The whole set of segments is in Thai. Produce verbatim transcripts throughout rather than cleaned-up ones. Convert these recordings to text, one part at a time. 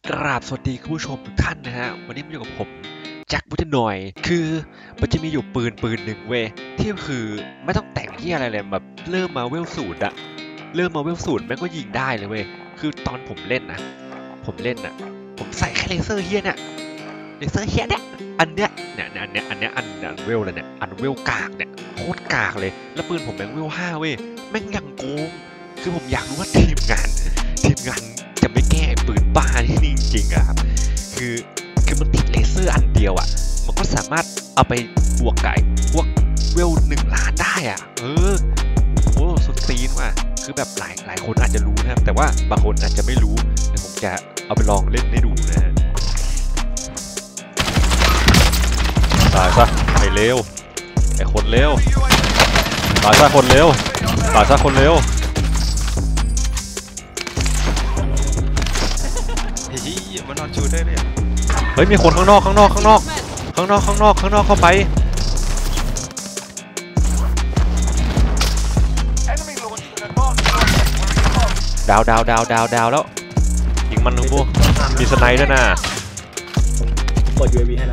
กราบสวัสดีคุณผู้ชมทุกท่านนะฮะวันนี้มาอยู่กับผมแจ็คบุตรหน่อยคือมันจะมีอยู่ปืนปืนหนึ่งเว้ยที่คือไม่ต้องแต่งที่อะไรเลยแบบเริ่มมาเวลสูตรอะเริ่มมาเวลสูตรแม่งก็ยิงได้เลยเว้ยคือตอนผมเล่นนะผมเล่นนะผมใส่แค่เลเซอร์เฮียเนี่ยเลเซอร์เฮียเนี่ยอันเนี้ยเนี่ยอันเนี้ยอันเนี้ยอันอันเวลเลยเนี่ยอันเวลกากเนี่ยโคตรกากเลยแล้วปืนผมแม่งเวลห้าเว้ยแม่งยังโกงคือผมอยากรู้ว่าทีมงานทีมงานจะไม่แก้ปืนบ้าที่นี่จริงๆอะครับคือคือมันติดเลเซอร์อันเดียวอะมันก็สามารถเอาไปบวกกับพวกเวลหนึ่งล้านได้อะเออโอ้สุดตีนว่ะคือแบบหลายหลายคนอาจจะรู้นะครับแต่ว่าบางคนอาจจะไม่รู้เดี๋ยวผมจะเอาไปลองเล่นให้ดูนะฮะตายซะไอ้เลวไอ้คนเลวตายซะคนเลวตายซะคนเลวมันนอนชูได้เลยเฮ้ยมีคนข้างนอกข้างนอกข้างนอกข้างนอกข้างนอกข้างนอกเข้าไปดาวดาวดาวดาวดาวแล้วยิงมันนึงพวกมีสไนด์ด้วยนะเปิด ยู เอ วี ให้แล้ว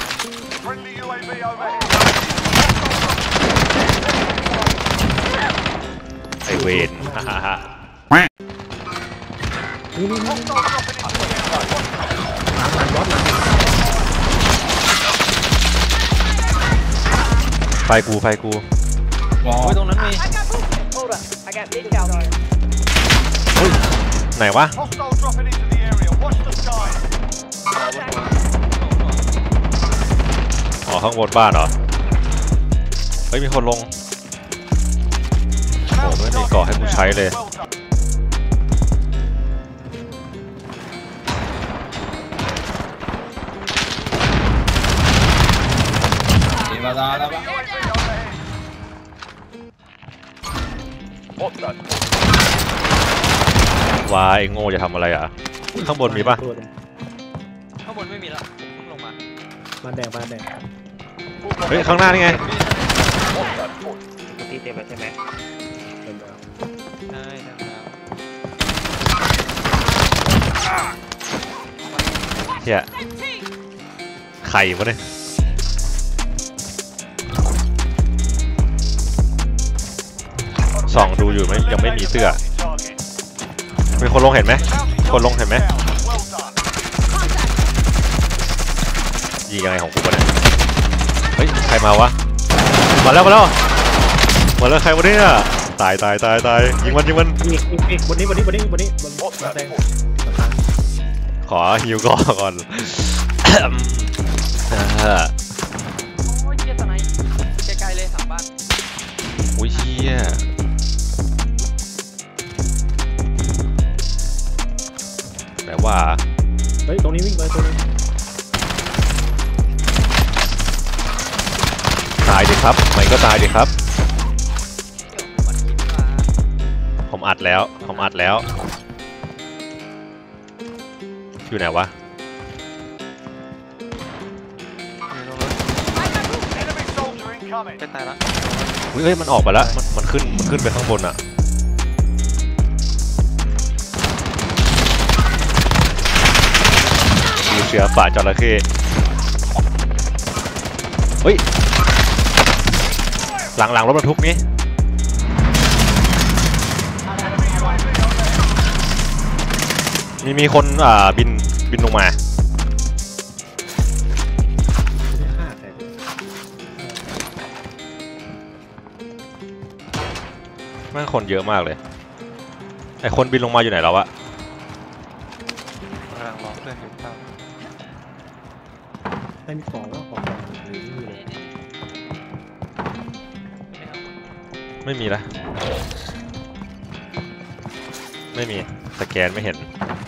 ไอเวนฮ่าฮ่าฮ่านี่นี่นี่หลังหลังบอสหลังไฟกูไฟกูโอ้ยตรงนั้นมีเฮ้ยไหนวะอ๋อข้างบนบ้านเหรอเฮ้ยมีคนลงโอ้ไม่มีเกาะให้กูใช้เลยว้ายโง่จะทำอะไรอ่ะข้างบนมีปะข้างบนไม่มีแล้วผมเพิ่งลงมาบ้านแดงบ้านแดงเฮ้ยข้างหน้านี่ไงตีเต็มแล้วใช่ไหมเต็มแล้วใช่แล้วเฮียไข่วะเนี่ยส่องดูอยู่ไหมยังไม่มีเสื้อมีคนลงเห็นไหมคนลงเห็นไหมยิงยังไงของกูวะเนี่ยเฮ้ยใครมาวะมาแล้วมาแล้วมาแล้วใครวะเนี่ยตายตายตายตายยิงมันยิงมันอีกอีกอีกบนนี้บนนี้บนนี้บนนี้บนบ้านแดงขอฮิวก่อนก่อนโอ้ยเฮียตะไนใกล้ๆเลยสามบ้านอุ้ยเฮียแต่ว่าเฮ้ยตรงนี้วิ่งไปตัวนึงตายดิครับไม่ก็ตายดิครับผมอัดแล้วผมอัดแล้วอยู่ไหนวะจะตายละเฮ้ยมันออกไปแล้วมันมันขึ้นมันขึ้นไปข้างบนอะมีเสือป่าจระเข้เฮ้ยหลังหลังรถบรรทุกนี้มีมีคนอ่าบินบินลงมาแม่งคนเยอะมากเลยไอคนบินลงมาอยู่ไหนแล้วอะกำลังรอเพื่อนอยู่เปล่าไม่มีของแล้วของหรือไม่มีเลยไม่มีละไม่มีสแกนไม่เห็น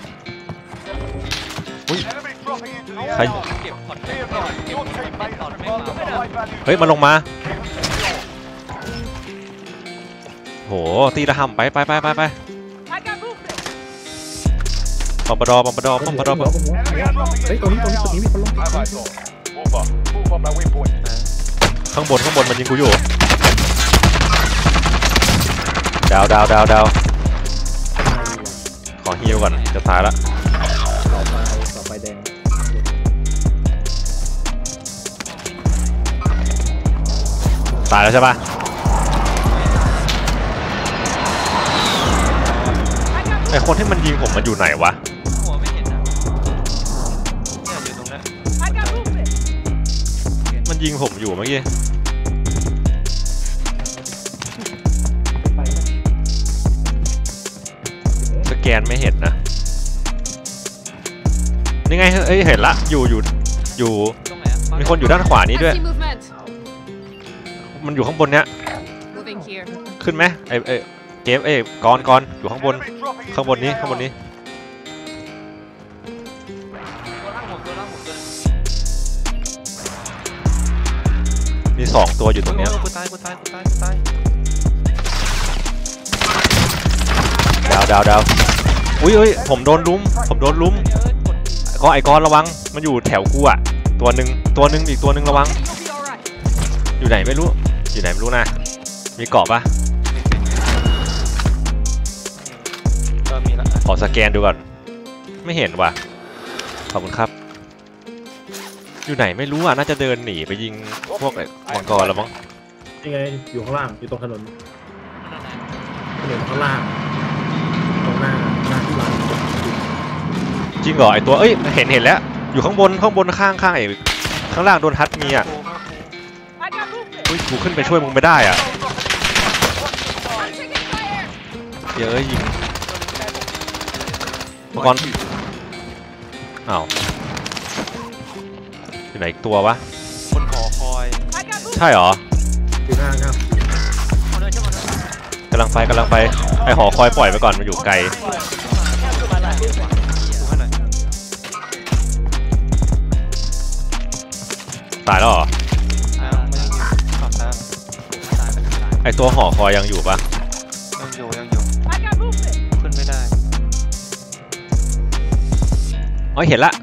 อุ้ยใครเฮ้ยมันลงมาโหตีระห่ำไปไปไปไปไปปอมปดอปอมปดอปอมปดอเฮ้ยตรงนี้ตรงนี้ตรงนี้มีคนลงข้างบนข้างบนมันยิงกูอยู่ดาวดาวดาวดาวขอฮิวก่อนจะตายละตายแล้วใช่ปะไอคนที่มันยิงผมมันอยู่ไหนวะหัวไม่เห็นนะเนี่ยอยู่ตรงนั้นมันยิงผมอยู่เมื่อกี้สแกนไม่เห็นนะนี่ไงเอ้ยเห็นละอยู่อยู่อยู่ตรงไหนอะมีคนอยู่ด้านขวานี้ด้วย I see movement. มันอยู่ข้างบนเนี้ย Moving here. ขึ้นไหมไอไอเกมเอ้ยก่อนก่อนอยู่ข้างบนข้างบนนี้ข้างบนนี้ตัวล่างผมตัวล่างผมตัวนึงมีสองตัวอยู่ตรงเนี้ยโอ้ยกูตายกูตายกูตายกูตายดาวดาวดาวอุ้ยอุ้ยผมโดนลุ้มผมโดนลุ้มเอ้ยกดก็ไอ้กอนระวังมันอยู่แถวกูอ่ะตัวหนึ่งตัวหนึ่งอีกตัวหนึ่งระวัง You'll be alright. อยู่ไหนไม่รู้อยู่ไหนไม่รู้นะมีเกาะปะก็มีละขอสแกนดูก่อนไม่เห็นว่ะขอบคุณครับอยู่ไหนไม่รู้อ่ะน่าจะเดินหนีไปยิงพวกไอ้มังกรแล้วมั้งนี่ไงอยู่ข้างล่างอยู่ตรงถนนถนนข้างล่างตรงหน้าหน้าที่ร้านจริงเหรอไอ้ตัวเอ้ยเห็นเห็นแล้วอยู่ข้างบนข้างบนข้างข้างไอ้ข้างล่างโดนทัดมีอ่ะโอ้โหอุ้ยกูขึ้นไปช่วยมึงไม่ได้อ่ะ I'm taking fire. เดี๋ยวเอ้ยยิงมังกรอ้าวอยู่ไหนอีกตัววะบนหอคอยใช่เหรออยู่หน้าครับคนเลยใช่ไหมนะกำลังไปกำลังไปไอหอคอยปล่อยไปก่อนมันอยู่ไกลดูให้หน่อยตายแล้วเหรออ้าวไม่ยังอยู่ขับตามตายไปตายไอตัวหอคอยยังอยู่ปะยังอยู่ยังอยู่ขึ้นไม่ได้อ๋อเห็นละ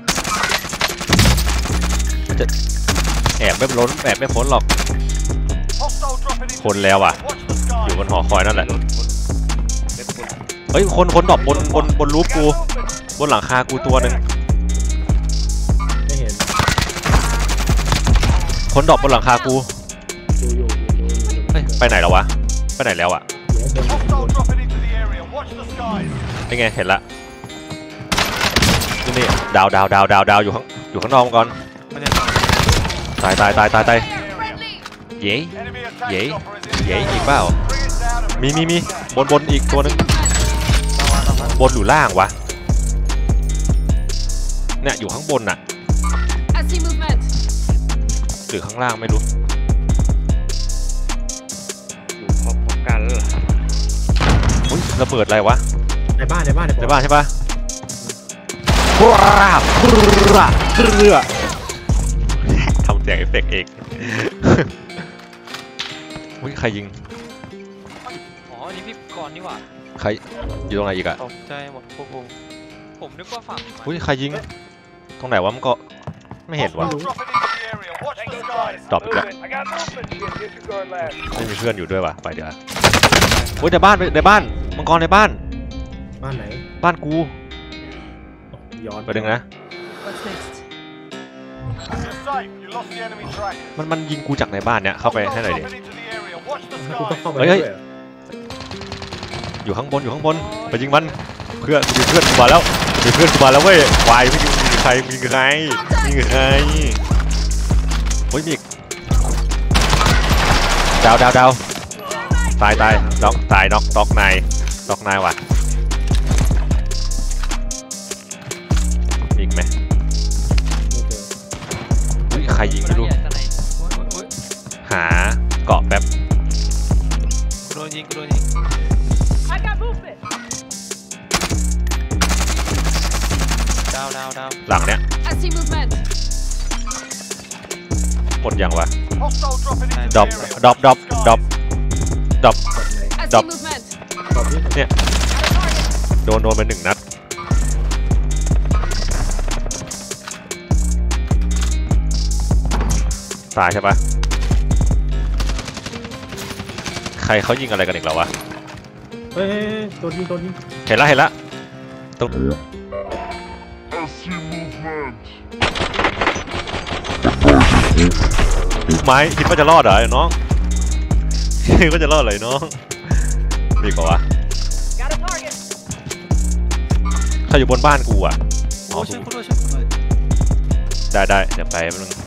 มันจะแอบไม่ล้นแอบไม่พ้นหรอกคนแล้วอ่ะอยู่บนหอคอยนั่นแหละเฮ้ยคนคนดรอปบนบนบนรูปกูบนหลังคากูตัวหนึ่งไม่เห็นคนดรอปบนหลังคากูดูอยู่อยู่ดูอยู่เฮ้ยไปไหนแล้ววะไปไหนแล้วอ่ะอยู่ข้างบนอยู่ข้างบนนี่ไงเห็นละนี่นี่ดาวดาวดาวดาวดาวอยู่ข้างอยู่ข้างนอกก่อนไม่ได้ฟังตายตายตายตายตาย Friendly. เย้เย้เย้อีกเปล่ามีมีมีบนบนอีก I ตัว see หนึง movement. บนหรือล่างวะเนี่ยอยู่ข้างบนน่ะ I see movement. หรือข้างล่างไม่รู้อยู่พร้อมกันอุ้ยระเบิดอะไรวะในบ้านในบ้านในในบ้านใช่ปะกราบกราบเรือทำเสียงเอฟเฟกต์เองอุ้ยใครยิงอ๋ออันนี้พี่ก่อนนี่หว่าใครอยู่ตรงไหนอีกอะตกใจหมดพวกผมผมนึกว่าฝั่งมันอุ้ยใครยิงตรงไหนวะมันก็ไม่เห็นวะดรอปอีกแล้วไม่มีเพื่อนอยู่ด้วยวะไปเดี๋ยวโอ้ยในบ้านในบ้านมังกรในบ้านบ้านไหนบ้านกูย้อนไปดึงนะ What's next? มันมันยิงกูจากในบ้านเนี่ยเข้าไปให้หน่อยดิกูต้องเข้าไปเฮ้ยเฮ้ยด้วยเหรออยู่ข้างบนอยู่ข้างบนไปยิงมันเพื่อนมีเพื่อนกูมาแล้วมีเพื่อนกูมาแล้วเว้ยวายไม่ยิงมีใครมีใครมีใครโอ้ยมีอีกดาวดาวดาวตายตายน็อกตายน็อกน็อกนายน็อกนายว่ะมีอีกไหมไม่เจอเฮ้ยใครยิงไม่รู้ใหญ่สไนป์โอ้ยโอ้ยโอ้ยหาเกาะแป๊บกูโดนยิงกูโดนยิง ดาวดาวดาวหลังเนี้ย I see movement. หมดยังวะดรอปดรอปดรอปดรอปดรอปแบบไหน I Stop. see movement. ตอบที่โดนโดนไปหนึ่งนัดตายใช่ปะใครเขายิงอะไรกันอีกแล้ววะเฮ้ยโดนยิงโดนยิงเห็นละเห็นละตรงไม้คิดว่าจะรอดเหรอไอ้น้องก็จะรอดเลยน้องมีกว่าวะเขาอยู่บนบ้านกูอ่ะโอ้ช่วยกูด้วยช่วยกูด้วยได้ได้เดี๋ยวไปแป๊บนึง